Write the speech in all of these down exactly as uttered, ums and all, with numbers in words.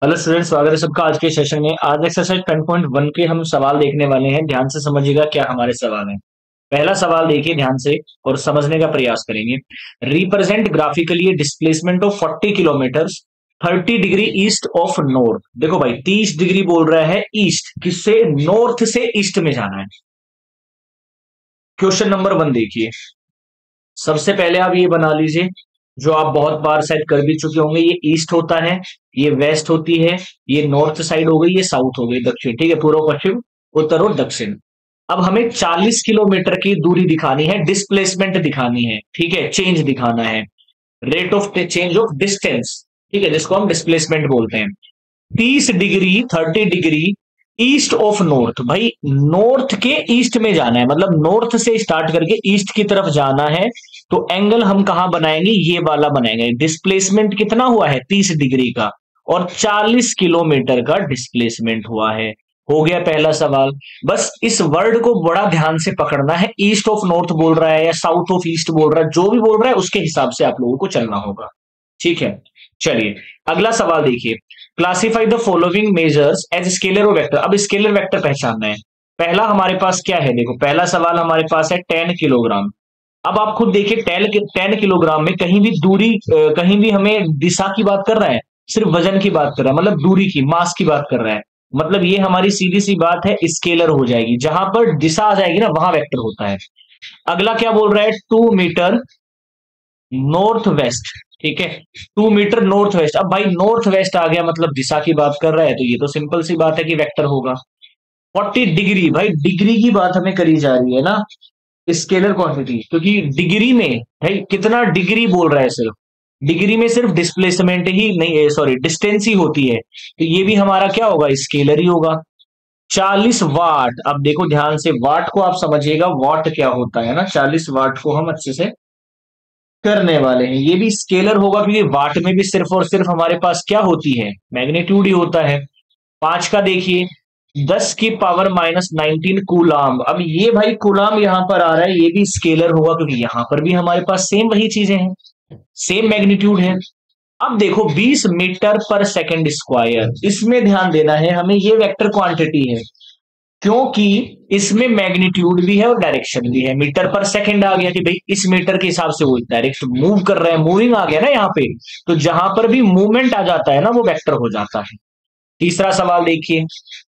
Hello student, स्वागत है सबका आज के सेशन में। आज एक्सरसाइज टेन पॉइंट वन के हम सवाल देखने वाले हैं। ध्यान से समझिएगा क्या हमारे सवाल हैं। पहला सवाल देखिए ध्यान से और समझने का प्रयास करेंगे। Represent graphically displacement of forty kilometre thirty degree east of north. देखो भाई, तीस डिग्री बोल रहा है ईस्ट, किससे? नॉर्थ से ईस्ट में जाना है। क्वेश्चन नंबर वन देखिए। सबसे पहले आप ये बना लीजिए, जो आप बहुत बार शायद कर भी चुके होंगे। ये ईस्ट होता है, ये वेस्ट होती है, ये नॉर्थ साइड हो गई, ये साउथ हो गई, दक्षिण। ठीक है, पूर्व पश्चिम उत्तर और दक्षिण। अब हमें चालीस किलोमीटर की दूरी दिखानी है, डिस्प्लेसमेंट दिखानी है। ठीक है, चेंज दिखाना है, rate of change of distance. ठीक है, जिसको हम डिस्प्लेसमेंट बोलते हैं। तीस degree thirty degree east of north. भाई नॉर्थ के ईस्ट में जाना है, मतलब नॉर्थ से स्टार्ट करके ईस्ट की तरफ जाना है। तो एंगल हम कहां बनाएंगे? ये वाला बनाएंगे। डिस्प्लेसमेंट कितना हुआ है? तीस डिग्री का, और चालीस किलोमीटर का डिस्प्लेसमेंट हुआ है। हो गया पहला सवाल। बस इस वर्ड को बड़ा ध्यान से पकड़ना है। ईस्ट ऑफ नॉर्थ बोल रहा है या साउथ ऑफ ईस्ट बोल रहा है, जो भी बोल रहा है उसके हिसाब से आप लोगों को चलना होगा। ठीक है, चलिए अगला सवाल देखिए। Classify the following measures as scalar और वेक्टर। अब स्केलर वेक्टर पहचानना है। पहला हमारे पास क्या है? देखो, पहला सवाल हमारे पास है टेन किलोग्राम। अब आप खुद देखिए, टेन टेन किलोग्राम में कहीं भी दूरी, कहीं भी हमें दिशा की बात कर रहा है? सिर्फ वजन की बात कर रहा है, मतलब दूरी की, मास की बात कर रहा है। मतलब ये हमारी सीधी सी बात है, स्केलर हो जाएगी। जहां पर दिशा आ जाएगी ना, वहां वेक्टर होता है। अगला क्या बोल रहा है? Two metre north west. ठीक है, टू मीटर नॉर्थ वेस्ट। अब भाई नॉर्थ वेस्ट आ गया, मतलब दिशा की बात कर रहा है, तो ये तो सिंपल सी बात है कि वेक्टर होगा। फोर्टी डिग्री, भाई डिग्री की बात हमें करी जा रही है ना, स्केलर क्वांटिटी, क्योंकि डिग्री में भाई कितना डिग्री बोल रहा है, सिर्फ डिग्री में सिर्फ डिस्प्लेसमेंट ही नहीं, सॉरी डिस्टेंस ही होती है, तो ये भी हमारा क्या होगा? स्केलर ही होगा। चालीस वाट। अब देखो ध्यान से, वाट को आप समझिएगा, वाट क्या होता है ना। चालीस वाट को हम अच्छे से करने वाले हैं। ये भी स्केलर होगा, क्योंकि वाट में भी सिर्फ और सिर्फ हमारे पास क्या होती है? मैग्नीट्यूड ही होता है। पांच का देखिए, दस की पावर माइनस नाइनटीन कूलाम। अब ये भाई कूलाम यहां पर आ रहा है, ये भी स्केलर होगा, क्योंकि यहां पर भी हमारे पास सेम वही चीजें हैं, सेम मैग्नीट्यूड है। अब देखो, बीस मीटर पर सेकंड स्क्वायर, इसमें ध्यान देना है हमें, ये वेक्टर क्वांटिटी है, क्योंकि इसमें मैग्नीट्यूड भी है और डायरेक्शन भी है। मीटर पर सेकंड आ गया कि भाई इस मीटर के हिसाब से वो डायरेक्ट मूव कर रहा है, मूविंग आ गया ना यहाँ पे। तो जहां पर भी मूवमेंट आ जाता है ना, वो वेक्टर हो जाता है। तीसरा सवाल देखिए।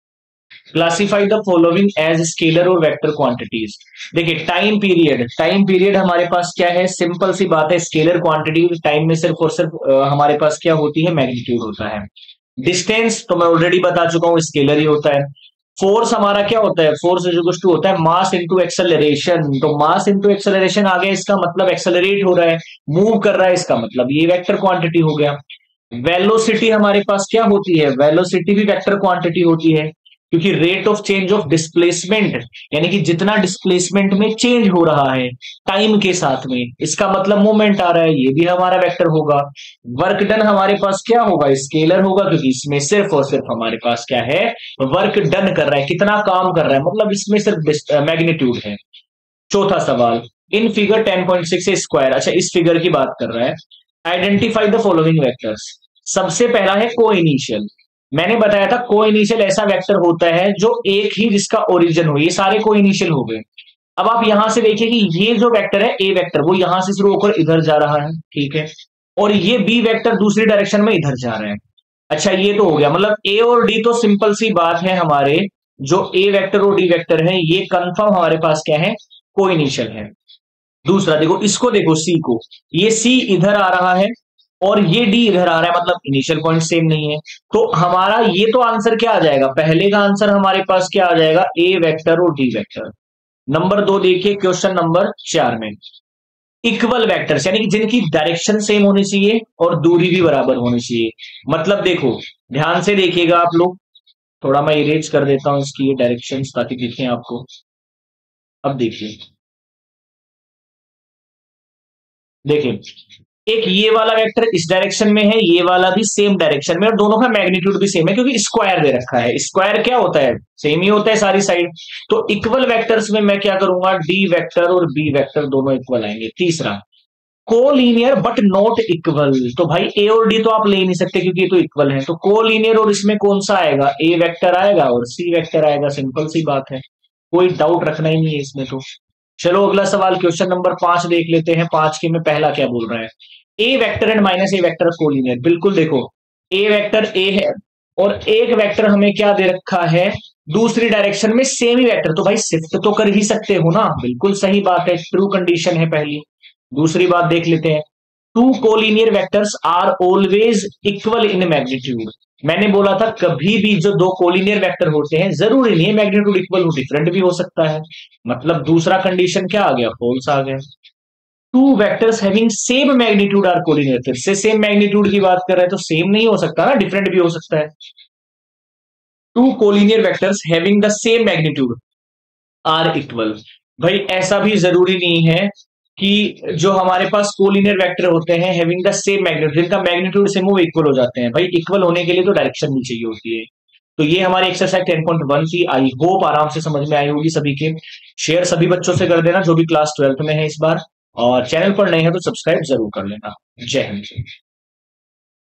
Classify the following as scalar और वेक्टर क्वांटिटीज। देखिए, टाइम पीरियड। टाइम पीरियड हमारे पास क्या है? सिंपल सी बात है, स्केलर क्वांटिटी टाइम में सिर्फ और सिर्फ अ, हमारे पास क्या होती है? मैग्नीट्यूड होता है। डिस्टेंस तो मैं ऑलरेडी बता चुका हूं, स्केलर ही होता है। फोर्स हमारा क्या होता है? फोर्स इज इक्वल टू होता है मास इनटू एक्सेलरेशन। तो मास इनटू एक्सेलरेशन आ गया, इसका मतलब एक्सेलरेट हो रहा है, मूव कर रहा है, इसका मतलब ये वेक्टर क्वांटिटी हो गया। वेलोसिटी हमारे पास क्या होती है? वेलोसिटी भी वेक्टर क्वांटिटी होती है, क्योंकि rate of change of displacement, यानी कि जितना डिस्प्लेसमेंट में चेंज हो रहा है टाइम के साथ में, इसका मतलब मूवमेंट आ रहा है, ये भी हमारा वेक्टर होगा। वर्क डन हमारे पास क्या होगा? स्केलर होगा, क्योंकि इसमें सिर्फ और सिर्फ हमारे पास क्या है? वर्क डन कर रहा है, कितना काम कर रहा है, मतलब इसमें सिर्फ मैग्नीट्यूड है। चौथा सवाल, in figure ten point six square. अच्छा, इस फिगर की बात कर रहा है। Identify the following vectors. सबसे पहला है को इनिशियल। मैंने बताया था को इनिशियल ऐसा वेक्टर होता है जो एक ही जिसका ओरिजिन हो। ये सारे को इनिशियल हो गए। अब आप यहां से देखिए कि ये जो वेक्टर है ए वेक्टर, वो यहां से शुरू होकर इधर जा रहा है, ठीक है, और ये बी वेक्टर दूसरी डायरेक्शन में इधर जा रहे हैं। अच्छा, ये तो हो गया, मतलब ए और डी तो सिंपल सी बात है, हमारे जो ए वेक्टर और डी वेक्टर है ये कंफर्म हमारे पास क्या है? को इनिशियल है। दूसरा देखो, इसको देखो, सी को, ये सी इधर आ रहा है और ये डी इधर आ रहा है, मतलब इनिशियल पॉइंट सेम नहीं है। तो हमारा ये तो आंसर क्या आ जाएगा? पहले का आंसर हमारे पास क्या आ जाएगा? ए वेक्टर और डी वेक्टर। नंबर दो देखिए, क्वेश्चन नंबर चार में इक्वल वेक्टर्स, यानी कि जिनकी डायरेक्शन सेम होनी चाहिए और दूरी भी बराबर होनी चाहिए। मतलब देखो, ध्यान से देखिएगा आप लोग, थोड़ा मैं इरेज कर देता हूं इसकी ये डायरेक्शन ताकि दिखें आपको। अब देखिए, देखिए एक ये वाला वेक्टर इस डायरेक्शन में है, ये वाला भी सेम डायरेक्शन में, और दोनों का मैग्नीट्यूड भी सेम है, क्योंकि स्क्वायर दे रखा है। स्क्वायर क्या होता है? सेम ही होता है सारी साइड। तो इक्वल वेक्टर्स में मैं क्या करूंगा? डी वेक्टर और बी वेक्टर दोनों इक्वल आएंगे। तीसरा, कोलीनियर बट नॉट इक्वल, तो भाई ए और डी तो आप ले ही नहीं सकते क्योंकि ये तो इक्वल है, तो कोलीनियर और इसमें कौन सा आएगा, ए वेक्टर आएगा और सी वेक्टर आएगा, सिंपल सी बात है, कोई डाउट रखना ही नहीं है इसमें तो। चलो अगला सवाल क्वेश्चन नंबर पांच देख लेते हैं। पांच के में पहला क्या बोल रहा है, A vector and minus A vector collinear. बिल्कुल देखो, ए वेक्टर ए है और एक वेक्टर हमें क्या दे रखा है, दूसरी डायरेक्शन में सेम ही वेक्टर, तो भाई शिफ्ट तो कर ही सकते हो ना, बिल्कुल सही बात है, ट्रू कंडीशन है पहली। दूसरी बात देख लेते हैं, two collinear vectors are always equal in magnitude. मैंने बोला था कभी भी जो दो कोलिनियर वेक्टर होते हैं जरूरी नहीं है मैग्नीट्यूड इक्वल हो, डिफरेंट भी हो सकता है, मतलब दूसरा कंडीशन क्या आ गया, फॉल्स आ गया। Two vectors having same magnitude are collinear, फिर से सेम मैग्नीट्यूड की बात कर रहे हैं तो सेम नहीं हो सकता ना, डिफरेंट भी हो सकता है। Two collinear vectors having the same magnitude are equal, भाई ऐसा भी जरूरी नहीं है कि जो हमारे पास कोलिनियर वेक्टर होते हैं हैविंग द सेम मैग्नीट्यूड, जिनका मैग्नीट्यूड सेम वो इक्वल हो जाते हैं, भाई इक्वल होने के लिए तो डायरेक्शन भी चाहिए होती है। तो ये हमारी एक्सरसाइज टेन पॉइंट वन थी, आई होप आराम से समझ में आई होगी सभी के। शेयर सभी बच्चों से कर देना जो भी क्लास ट्वेल्थ में है इस बार, और चैनल पर नए हैं तो सब्सक्राइब जरूर कर लेना। जय हिंद।